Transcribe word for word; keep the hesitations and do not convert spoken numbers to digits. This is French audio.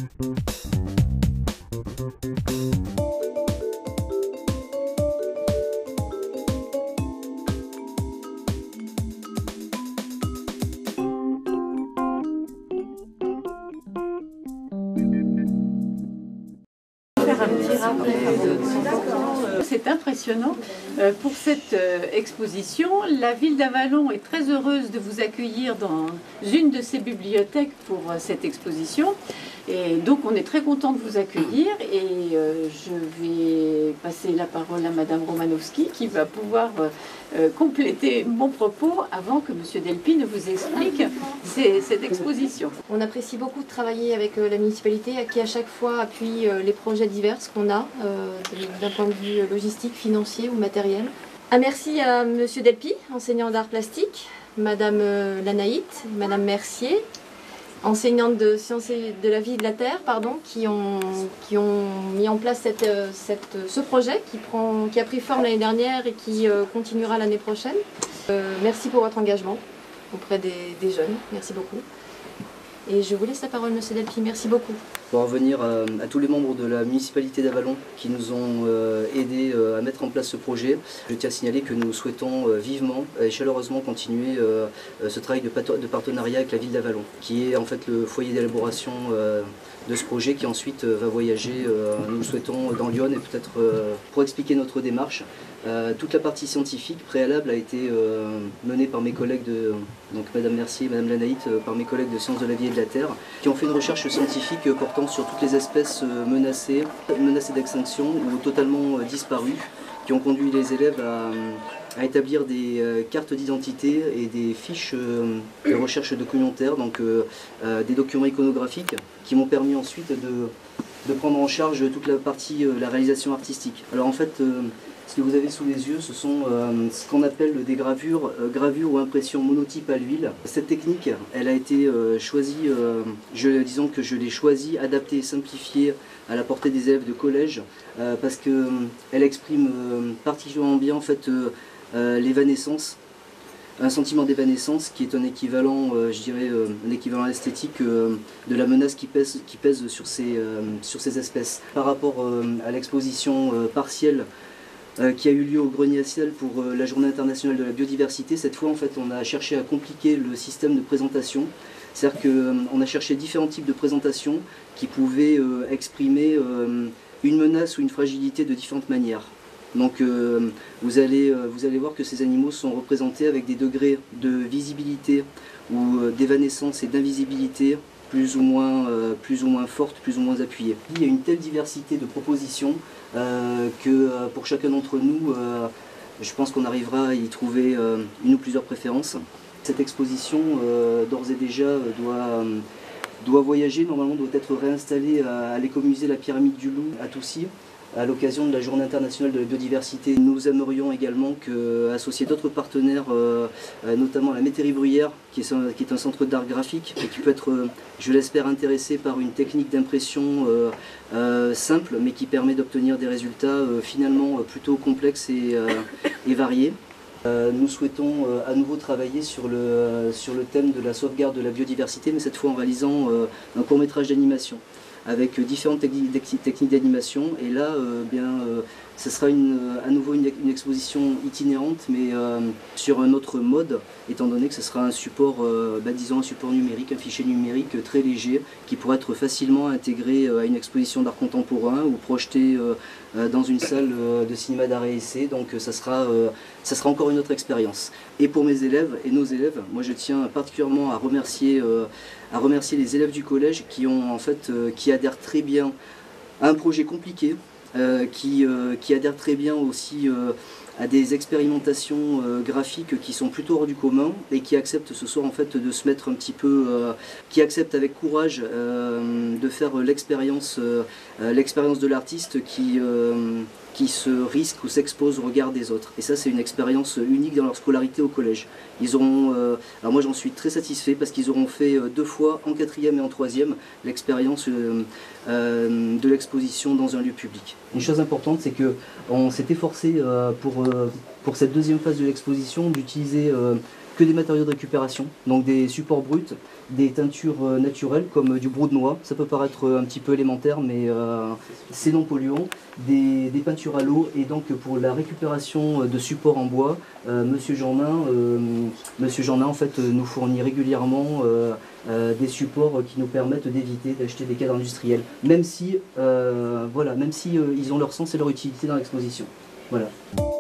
C'est impressionnant. Pour cette exposition, la ville d'Avallon est très heureuse de vous accueillir dans une de ses bibliothèques pour cette exposition. Et donc on est très content de vous accueillir et je vais passer la parole à Madame Romanowski qui va pouvoir compléter mon propos avant que Monsieur Delpy ne vous explique cette exposition. On apprécie beaucoup de travailler avec la municipalité qui à chaque fois appuie les projets divers qu'on a d'un point de vue logistique, financier ou matériel. Un merci à Monsieur Delpy, enseignant d'art plastique, Madame Lanaït, Madame Mercier, enseignantes de sciences de la vie et de la terre, pardon, qui ont, qui ont mis en place cette, cette, ce projet qui, prend, qui a pris forme l'année dernière et qui euh, continuera l'année prochaine. Euh, merci pour votre engagement auprès des, des jeunes, merci beaucoup. Et je vous laisse la parole, Monsieur Delpy, merci beaucoup. Pour revenir à, à tous les membres de la municipalité d'Avallon qui nous ont euh, aidés euh, à mettre en place ce projet, je tiens à signaler que nous souhaitons euh, vivement et chaleureusement continuer euh, ce travail de, de partenariat avec la ville d'Avallon, qui est en fait le foyer d'élaboration euh, de ce projet qui ensuite euh, va voyager, euh, nous le souhaitons, dans Lyon. Et peut-être euh, pour expliquer notre démarche, euh, toute la partie scientifique préalable a été euh, menée par mes collègues de, donc Madame Mercier et Madame Lanaït, euh, par mes collègues de sciences de la vie et de la terre, qui ont fait une recherche scientifique portant sur toutes les espèces menacées, menacées d'extinction ou totalement disparues, qui ont conduit les élèves à, à établir des euh, cartes d'identité et des fiches euh, de recherche documentaire, donc euh, euh, des documents iconographiques, qui m'ont permis ensuite de, de prendre en charge toute la partie, euh, la réalisation artistique. Alors en fait, euh, ce que vous avez sous les yeux, ce sont euh, ce qu'on appelle des gravures, euh, gravures ou impressions monotypes à l'huile. Cette technique, elle a été euh, choisie, euh, je, disons que je l'ai choisie, adaptée, simplifiée à la portée des élèves de collège, euh, parce qu'elle euh, exprime euh, particulièrement bien en fait, euh, euh, l'évanescence, un sentiment d'évanescence qui est un équivalent, euh, je dirais, euh, un équivalent esthétique euh, de la menace qui pèse, qui pèse sur, ces, euh, sur ces espèces. Par rapport euh, à l'exposition euh, partielle Euh, qui a eu lieu au Grenier à Ciel pour euh, la Journée internationale de la biodiversité. Cette fois, en fait, on a cherché à compliquer le système de présentation. C'est-à-dire qu'on euh, a cherché différents types de présentations qui pouvaient euh, exprimer euh, une menace ou une fragilité de différentes manières. Donc euh, vous, allez, euh, vous allez voir que ces animaux sont représentés avec des degrés de visibilité ou euh, d'évanescence et d'invisibilité plus ou moins, euh, plus ou moins fortes, plus ou moins appuyées. Il y a une telle diversité de propositions euh, que euh, pour chacun d'entre nous, euh, je pense qu'on arrivera à y trouver euh, une ou plusieurs préférences. Cette exposition, euh, d'ores et déjà, doit, euh, doit voyager, normalement doit être réinstallée à, à l'écomusée La Pyramide du Loup à Toucy, à l'occasion de la Journée internationale de la biodiversité. Nous aimerions également que, associer d'autres partenaires, euh, notamment la Métairie Bruyère, qui est, qui est un centre d'art graphique, et qui peut être, euh, je l'espère, intéressé par une technique d'impression euh, euh, simple, mais qui permet d'obtenir des résultats euh, finalement plutôt complexes et, euh, et variés. Euh, nous souhaitons euh, à nouveau travailler sur le, euh, sur le thème de la sauvegarde de la biodiversité, mais cette fois en réalisant euh, un court-métrage d'animation, avec différentes techniques d'animation. Et là, euh, bien, euh, ce sera une, à nouveau une, une exposition itinérante, mais euh, sur un autre mode, étant donné que ce sera un support, euh, bah, disons un support numérique, un fichier numérique très léger, qui pourra être facilement intégré à une exposition d'art contemporain ou projeté euh, dans une salle de cinéma d'art et essai. Donc ça sera, euh, ça sera encore une autre expérience. Et pour mes élèves et nos élèves, moi je tiens particulièrement à remercier, euh, à remercier les élèves du collège qui, ont, en fait, euh, qui adhèrent très bien à un projet compliqué, euh, qui, euh, qui adhèrent très bien aussi euh, à des expérimentations euh, graphiques qui sont plutôt hors du commun et qui acceptent ce soir en fait de se mettre un petit peu, euh, qui acceptent avec courage euh, de faire l'expérience euh, l'expérience de l'artiste qui, euh, qui se risque ou s'expose au regard des autres. Et ça c'est une expérience unique dans leur scolarité au collège. Ils auront, euh, alors moi j'en suis très satisfait parce qu'ils auront fait deux fois en quatrième et en troisième l'expérience euh, euh, de l'exposition dans un lieu public. Une chose importante, c'est qu'on s'est efforcé euh, pour, euh, pour cette deuxième phase de l'exposition d'utiliser euh, que des matériaux de récupération, donc des supports bruts, des teintures naturelles comme du brou de noix, ça peut paraître un petit peu élémentaire mais euh, c'est non polluant, des, des peintures à l'eau, et donc pour la récupération de supports en bois, euh, Monsieur Jourdain, euh, Monsieur Jourdain en fait nous fournit régulièrement euh, euh, des supports qui nous permettent d'éviter d'acheter des cadres industriels, même si, euh, voilà, même si euh, ils ont leur sens et leur utilité dans l'exposition. Voilà.